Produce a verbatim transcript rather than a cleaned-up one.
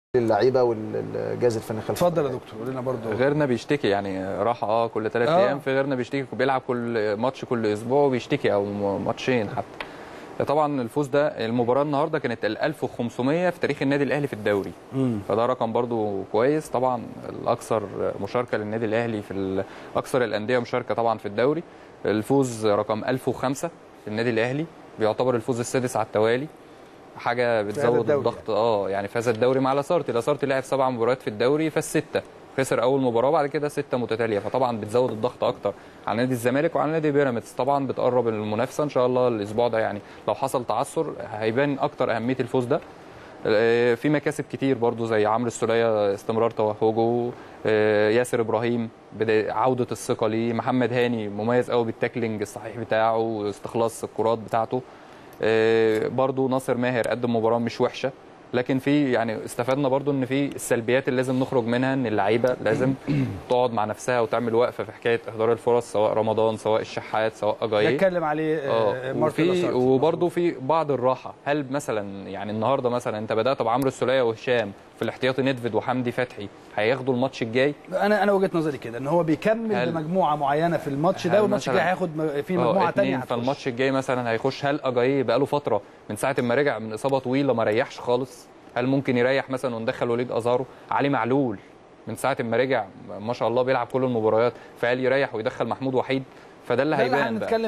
اللعيبه والجهاز الفني خلف. اتفضل يا دكتور قول لنا برضه. غيرنا بيشتكي يعني راحه اه كل ثلاث آه. ايام، في غيرنا بيشتكي بيلعب كل ماتش كل اسبوع وبيشتكي او ماتشين حتى. طبعا الفوز ده المباراه النهارده كانت ال ألف وخمسمية في تاريخ النادي الاهلي في الدوري. مم. فده رقم برضو كويس طبعا، الاكثر مشاركه للنادي الاهلي في اكثر الانديه مشاركه طبعا في الدوري. الفوز رقم ألف وخمسة للنادي الاهلي، بيعتبر الفوز السادس على التوالي، حاجه بتزود الضغط. اه يعني فاز الدوري مع لاسارتي، لاسارتي لعب سبع مباريات في الدوري فاز سته، خسر اول مباراه بعد كده سته متتاليه، فطبعا بتزود الضغط اكتر على نادي الزمالك وعلى نادي بيراميدز. طبعا بتقرب المنافسه ان شاء الله الاسبوع ده، يعني لو حصل تعثر هيبان اكتر اهميه الفوز ده. في مكاسب كتير برضو زي عمرو السوليه استمرار توهجه، ياسر ابراهيم عوده الثقه ليه، محمد هاني مميز قوي بالتاكلينج الصحيح بتاعه واستخلاص الكرات بتاعته، برضو ناصر ماهر قدم مباراه مش وحشه. لكن في يعني استفدنا برضو ان في السلبيات اللي لازم نخرج منها، ان اللعيبه لازم تقعد مع نفسها وتعمل وقفه في حكايه اهدار الفرص، سواء رمضان سواء الشحات سواء اجاييه نتكلم عليه اه وفي وبرضو في بعض الراحه. هل مثلا يعني النهارده مثلا انت بدات بعمرو السوليه وهشام في الاحتياطي ندفد وحمدي فتحي، هياخدوا الماتش الجاي؟ انا انا وجهه نظري كده ان هو بيكمل بمجموعه معينه في الماتش ده، والماتش الجاي هياخد في مجموعه ثانيه. فالماتش الجاي مثلا هيخش، هل اجاييه بقى له فتره من ساعه ما رجع من اصابه طويله ما ريحش خالص، هل ممكن يريح مثلا وندخل وليد ازارو؟ علي معلول من ساعه ما رجع ما شاء الله بيلعب كل المباريات، فهل يريح ويدخل محمود وحيد؟ فده اللي هيبان بقى.